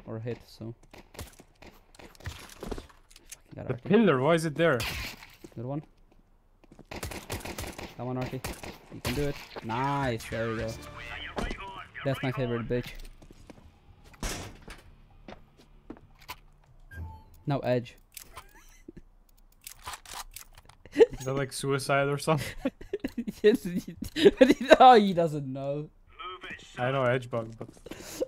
or hit, so. The pillar, why is it there? Good one. That one, Archie. You can do it. Nice, there we go. That's my favorite bitch. Now Edge. Is that like suicide or something? Yes, oh, he doesn't know. I know Edge bug, but